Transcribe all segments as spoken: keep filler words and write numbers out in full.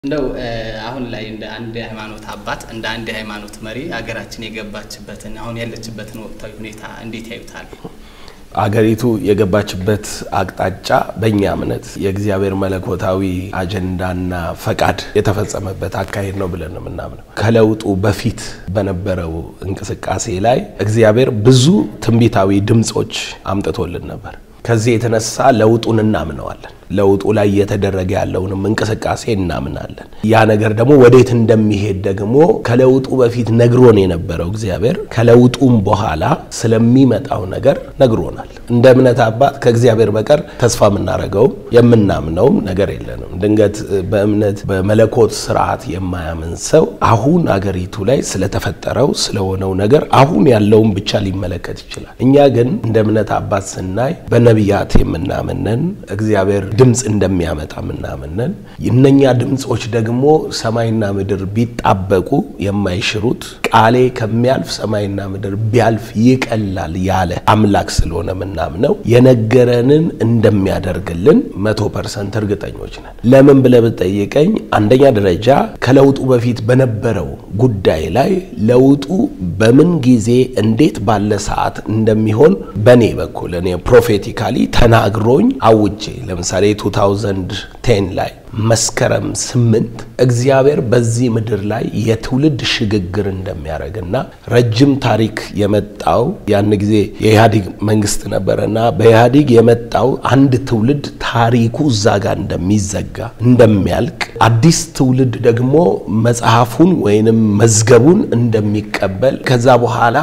እንደው አሁን ላይ እንደ አንድ ሃይማኖት አባት እንደ አንድ ሃይማኖት መሪ አገራችን የገባችበትን አሁን ያለችበትን ወቅታዊ ሁኔታ እንዴት ያዩታል? አገሪቱ የገባችበት አቅጣጫ በእኛ እምነት የእግዚአብሔር መለኮታዊ አጀንዳና ፈቃድ የተፈጸመበት አካሄድ ነው ብለን ነው የምናምነው። ከለውጡ በፊት በነበረው እንቅስቃሴ ላይ እግዚአብሔር ብዙ ትንቢታዊ ድምጾች አምጥቶልን ነበር። ከዚህ የተነሳ ለውጡን እናምነዋለን። ለውጡ ላይ የተደረገ ያለውንም እንቅስቃሴ እናምናለን። ያ ነገር ደግሞ ወዴት እንደሚሄድ ደግሞ ከለውጡ በፊት ነግሮን የነበረው እግዚአብሔር ከለውጡም በኋላ ስለሚመጣው ነገር ነግሮናል። እንደ እምነት አባት ከእግዚአብሔር በቀር ተስፋ የምናረጋው የምናምነው ነገር የለንም። ድንገት በእምነት በመለኮት ስርዓት የማያምን ሰው አሁን አገሪቱ ላይ ስለተፈጠረው ስለሆነው ነገር አሁን ያለውን ብቻ ሊመለከት ይችላል። እኛ ግን እንደ እምነት አባት ስናይ በነቢያት የምናምነን እግዚአብሔር ድምጽ እንደሚያመጣ ምናምነን እነኛ ድምጾች ደግሞ ሰማይና ምድር ቢጣበቁ የማይሽሩት ቃሌ ከሚያልፍ ሰማይና ምድር ቢያልፍ ይቀላል ያለ አምላክ ስለሆነ ምናምነው የነገረንን እንደሚያደርግልን መቶ ፐርሰንት እርግጠኞች ነን። ለምን ብለህ ብትጠይቀኝ አንደኛ ደረጃ ከለውጡ በፊት በነበረው ጉዳይ ላይ ለውጡ በምን ጊዜ እንዴት ባለ ሰዓት እንደሚሆን በኔ በኩል እኔ ፕሮፌቲካሊ ተናግሮኝ አውጄ ለምሳሌ two thousand ten ላይ መስከረም ስምንት እግዚአብሔር በዚህ ምድር ላይ የትውልድ ሽግግር እንደሚያረግና ረጅም ታሪክ የመጣው ያን ጊዜ የኢህአዴግ መንግስት ነበርና በኢህአዴግ የመጣው አንድ ትውልድ ታሪኩ ዛጋ እንደሚዘጋ እንደሚያልቅ አዲስ ትውልድ ደግሞ መጽሐፉን ወይንም መዝገቡን እንደሚቀበል ከዛ በኋላ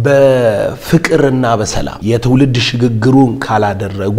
በፍቅርና በሰላም የትውልድ ሽግግሩን ካላደረጉ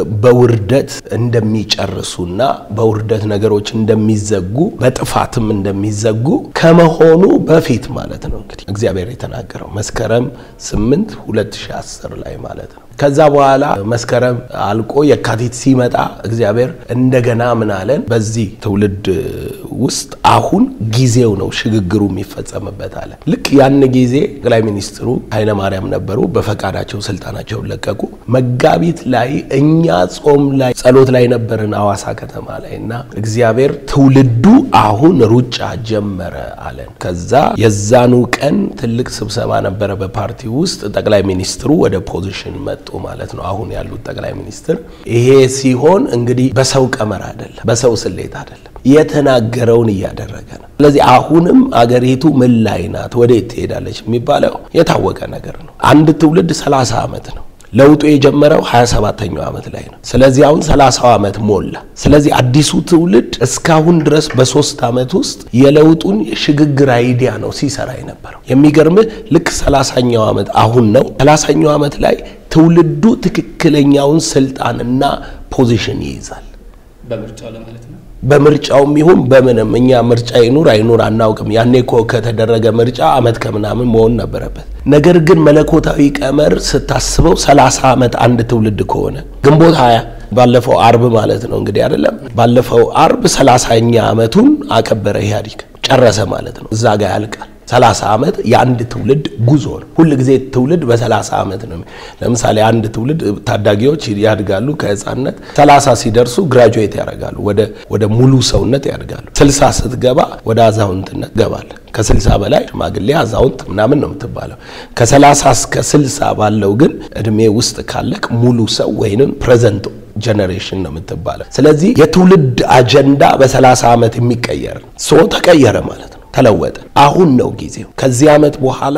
በውርደት እንደሚጨርሱና በውርደት ነገሮች እንደሚዘጉ በጥፋትም እንደሚዘጉ ከመሆኑ በፊት ማለት ነው እንግዲህ እግዚአብሔር የተናገረው መስከረም ስምንት ሁለት ሺህ አስር ላይ ማለት ነው። ከዛ በኋላ መስከረም አልቆ የካቲት ሲመጣ እግዚአብሔር እንደገና ምን አለን? በዚህ ትውልድ ውስጥ አሁን ጊዜው ነው ሽግግሩ የሚፈጸምበት አለ። ልክ ያን ጊዜ ጠቅላይ ሚኒስትሩ ኃይለ ማርያም ነበሩ። በፈቃዳቸው ስልጣናቸውን ለቀቁ። መጋቢት ላይ እኛ ጾም ላይ ጸሎት ላይ ነበርን አዋሳ ከተማ ላይና እግዚአብሔር ትውልዱ አሁን ሩጫ ጀመረ አለን። ከዛ የዛኑ ቀን ትልቅ ስብሰባ ነበረ በፓርቲ ውስጥ ጠቅላይ ሚኒስትሩ ወደ ፖዚሽን መጡ ማለት ነው። አሁን ያሉት ጠቅላይ ሚኒስትር ይሄ ሲሆን እንግዲህ በሰው ቀመር አይደለም በሰው ስሌት አይደለም የተናገረውን ያደረገ ነው። ስለዚህ አሁንም አገሪቱ ምን ላይ ናት ወዴት ትሄዳለች የሚባለው የታወቀ ነገር ነው። አንድ ትውልድ ሰላሳ አመት ነው። ለውጡ የጀመረው ሃያ ሰባተኛው አመት ላይ ነው። ስለዚህ አሁን ሰላሳው አመት ሞላ። ስለዚህ አዲሱ ትውልድ እስካሁን ድረስ በሶስት አመት ውስጥ የለውጡን ሽግግር አይዲያ ነው ሲሰራ የነበረው። የሚገርምህ ልክ ሰላሳኛው አመት አሁን ነው። ሰላሳኛው አመት ላይ ትውልዱ ትክክለኛውን ስልጣንና ፖዚሽን ይይዛል በምርጫው ለማለት ነው። በምርጫውም ይሁን በምንም እኛ ምርጫ ይኑር አይኑር አናውቅም። ያኔ እኮ ከተደረገ ምርጫ አመት ከምናምን መሆን ነበረበት። ነገር ግን መለኮታዊ ቀመር ስታስበው ሰላሳ አመት አንድ ትውልድ ከሆነ ግንቦት ሃያ ባለፈው አርብ ማለት ነው እንግዲህ አይደለም ባለፈው አርብ ሰላሳኛ አመቱን አከበረ ኢህአዴግ ጨረሰ ማለት ነው። እዛ ጋር ያልቃል። ሰላሳ አመት የአንድ ትውልድ ጉዞ ነው። ሁሉ ጊዜ ትውልድ በሰላሳ አመት ነው። ለምሳሌ አንድ ትውልድ ታዳጊዎች ያድጋሉ ከህፃንነት ሰላሳ ሲደርሱ ግራጁዌት ያደርጋሉ ወደ ወደ ሙሉ ሰውነት ያድጋሉ። ስልሳ ስትገባ ወደ አዛውንትነት ገባል። ከስልሳ በላይ ሽማግሌ አዛውንት ምናምን ነው የምትባለው። ከሰላሳ እስከ ስልሳ ባለው ግን እድሜ ውስጥ ካለክ ሙሉ ሰው ወይንም ፕሬዘንት ጀነሬሽን ነው የምትባለው። ስለዚህ የትውልድ አጀንዳ በሰላሳ አመት የሚቀየር ሰው ተቀየረ ማለት ነው። ተለወጠ። አሁን ነው ጊዜው። ከዚህ አመት በኋላ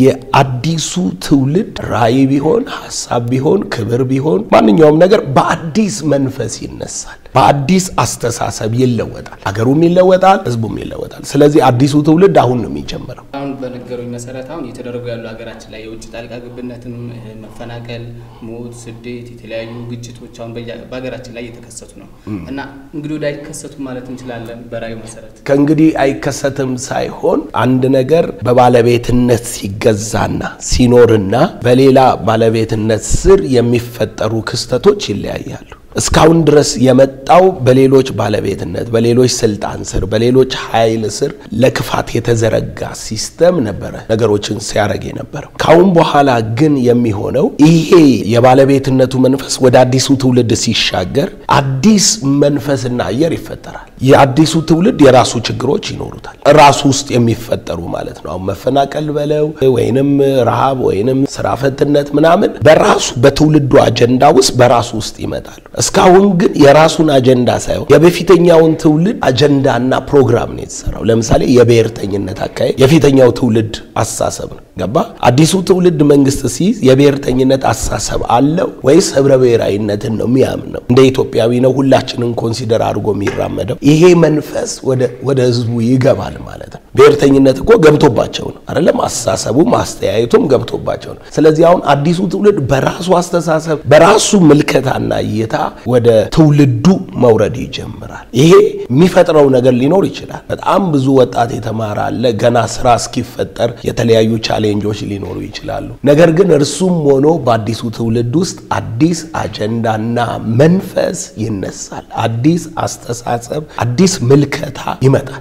የአዲሱ ትውልድ ራዕይ ቢሆን ሐሳብ ቢሆን ክብር ቢሆን ማንኛውም ነገር በአዲስ መንፈስ ይነሳል። በአዲስ አስተሳሰብ ይለወጣል። አገሩም ይለወጣል፣ ህዝቡም ይለወጣል። ስለዚህ አዲሱ ትውልድ አሁን ነው የሚጀምረው። አሁን በነገሩኝ መሰረት አሁን የተደረጉ ያሉ ሀገራችን ላይ የውጭ ጣልቃ ገብነትም መፈናቀል፣ ሞት፣ ስደት፣ የተለያዩ ግጭቶች አሁን በሀገራችን ላይ እየተከሰቱ ነው እና እንግዲህ ወደ አይከሰቱ ማለት እንችላለን በራዩ መሰረት ከእንግዲህ አይከሰትም ሳይሆን አንድ ነገር በባለቤትነት ሲገዛና ሲኖርና በሌላ ባለቤትነት ስር የሚፈጠሩ ክስተቶች ይለያያሉ። እስካሁን ድረስ የመጣው በሌሎች ባለቤትነት በሌሎች ስልጣን ስር በሌሎች ኃይል ስር ለክፋት የተዘረጋ ሲስተም ነበረ ነገሮችን ሲያረግ የነበረው ካሁን በኋላ ግን የሚሆነው ይሄ የባለቤትነቱ መንፈስ ወደ አዲሱ ትውልድ ሲሻገር አዲስ መንፈስና አየር ይፈጠራል የአዲሱ ትውልድ የራሱ ችግሮች ይኖሩታል ራሱ ውስጥ የሚፈጠሩ ማለት ነው አሁን መፈናቀል በለው ወይንም ረሃብ ወይንም ስራ ፈትነት ምናምን በራሱ በትውልዱ አጀንዳ ውስጥ በራሱ ውስጥ ይመጣሉ እስካሁን ግን የራሱን አጀንዳ ሳይሆን የበፊተኛውን ትውልድ አጀንዳና ፕሮግራም ነው የተሰራው ለምሳሌ የብሔርተኝነት አካይ የፊተኛው ትውልድ አስተሳሰብ ነው ገባ አዲሱ ትውልድ መንግስት ሲይዝ የብሔርተኝነት አስተሳሰብ አለው ወይስ ህብረ ብሔራዊነትን ነው የሚያምነው እንደ ኢትዮጵያዊ ነው ሁላችንን ኮንሲደር አድርጎ የሚራመደው ይሄ መንፈስ ወደ ወደ ህዝቡ ይገባል ማለት ነው ብሔርተኝነት እኮ ገብቶባቸው ነው አይደለም አስተሳሰቡ ማስተያየቱም ገብቶባቸው ነው ስለዚህ አሁን አዲሱ ትውልድ በራሱ አስተሳሰብ በራሱ ምልከታና እይታ ወደ ትውልዱ መውረድ ይጀምራል ይሄ የሚፈጥረው ነገር ሊኖር ይችላል በጣም ብዙ ወጣት የተማረ አለ ገና ስራ እስኪፈጠር የተለያዩ ቻሌንጆች ሊኖሩ ይችላሉ ነገር ግን እርሱም ሆኖ በአዲሱ ትውልድ ውስጥ አዲስ አጀንዳና መንፈስ ይነሳል አዲስ አስተሳሰብ አዲስ ምልከታ ይመጣል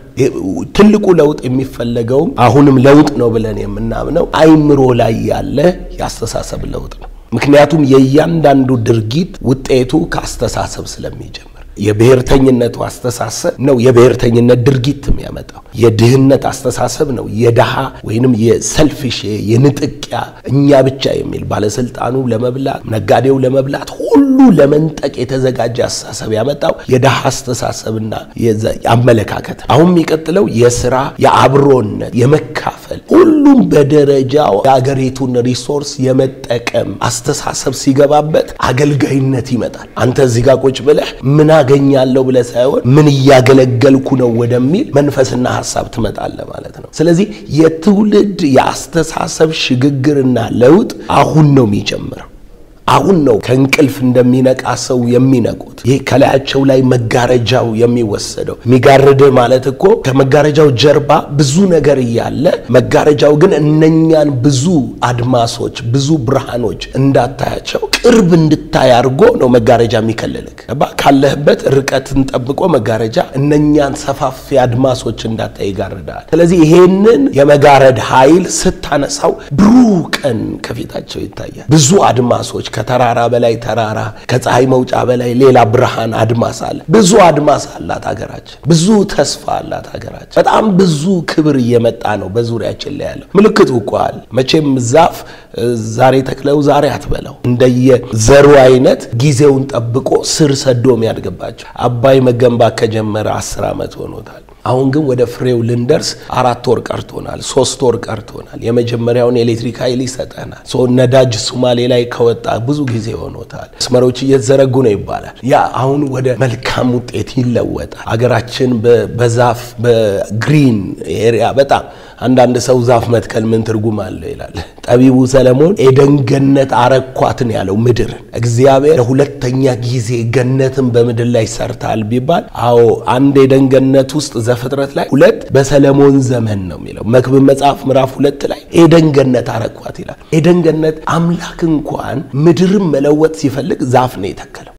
ትልቁ ለውጥ የሚፈልገው አሁንም ለውጥ ነው ብለን የምናምነው አይምሮ ላይ ያለ ያስተሳሰብ ለውጥ ነው ምክንያቱም የእያንዳንዱ ድርጊት ውጤቱ ከአስተሳሰብ ስለሚጀምር የብሔርተኝነቱ አስተሳሰብ ነው የብሔርተኝነት ድርጊት የሚያመጣው የድህነት አስተሳሰብ ነው የደሃ ወይንም የሰልፊሽ የንጥቂያ እኛ ብቻ የሚል ባለስልጣኑ ለመብላት ነጋዴው ለመብላት ሁሉ ለመንጠቅ የተዘጋጀ አስተሳሰብ ያመጣው የደሃ አስተሳሰብና የአመለካከት አሁን የሚቀጥለው የሥራ የአብሮነት የመካፈል ሁሉም በደረጃው የአገሪቱን ሪሶርስ የመጠቀም አስተሳሰብ ሲገባበት አገልጋይነት ይመጣል አንተ እዚህ ጋር ቁጭ ብለህ ምን አገኛለሁ ብለ ሳይሆን ምን ያገለገልኩ ነው ወደሚል መንፈስና ሐሳብ ትመጣለ ማለት ነው ስለዚህ የትውልድ ያስተሳሰብ ሽግግርና ለውጥ አሁን ነው የሚጀምረው አሁን ነው ከንቅልፍ እንደሚነቃ ሰው የሚነቁት ይሄ ከላያቸው ላይ መጋረጃው የሚወሰደው ሚጋርደ ማለት እኮ ከመጋረጃው ጀርባ ብዙ ነገር ያለ መጋረጃው ግን እነኛን ብዙ አድማሶች ብዙ ብርሃኖች እንዳታያቸው ቅርብ እንድታይ አርጎ ነው መጋረጃ የሚከለልክ አባ ካለህበት ርቀትን ጠብቆ መጋረጃ እነኛን ሰፋፊ አድማሶች እንዳታይ ይጋርዳል ስለዚህ ይሄንን የመጋረድ ኃይል ስታነሳው ብሩህ ቀን ከፊታቸው ይታያል ብዙ አድማሶች ከተራራ በላይ ተራራ ከፀሐይ መውጫ በላይ ሌላ ብርሃን አድማስ አለ ብዙ አድማስ አላት ሀገራችን ብዙ ተስፋ አላት ሀገራችን በጣም ብዙ ክብር እየመጣ ነው በዙሪያችን ላይ ያለው ምልክቱ ቋል መቼም ዛፍ ዛሬ ተክለው ዛሬ አትበላው እንደየ ዘሩ አይነት ጊዜውን ጠብቆ ስር ሰዶ የሚያድግባቸው አባይ መገንባት ከጀመረ አስር አመት ሆኖታል አሁን ግን ወደ ፍሬው ልንደርስ አራት ወር ቀርቶናል ሶስት ወር ቀርቶናል የመጀመሪያውን ኤሌክትሪክ ኃይል ይሰጠናል ሶ ነዳጅ ሶማሌ ላይ ከወጣ ብዙ ጊዜ ሆኖታል ስመሮች እየተዘረጉ ነው ይባላል ያ አሁን ወደ መልካም ውጤት ይለወጣል ሀገራችን በዛፍ በግሪን ኤሪያ በጣም አንዳንድ ሰው ዛፍ መትከል ምን ትርጉም አለው ይላል ጠቢቡ ሰለሞን ኤደን ገነት አረኳትን ያለው ምድር እግዚአብሔር ለሁለተኛ ጊዜ ገነትን በምድር ላይ ሰርታል ቢባል አዎ አንድ ኤደን ገነት ውስጥ ዘፍጥረት ላይ ሁለት በሰለሞን ዘመን ነው የሚለው መክብብ መጽሐፍ ምዕራፍ ሁለት ላይ ኤደን ገነት አረኳት ይላል ኤደን ገነት አምላክ እንኳን ምድርን መለወጥ ሲፈልግ ዛፍ ነው የተከለው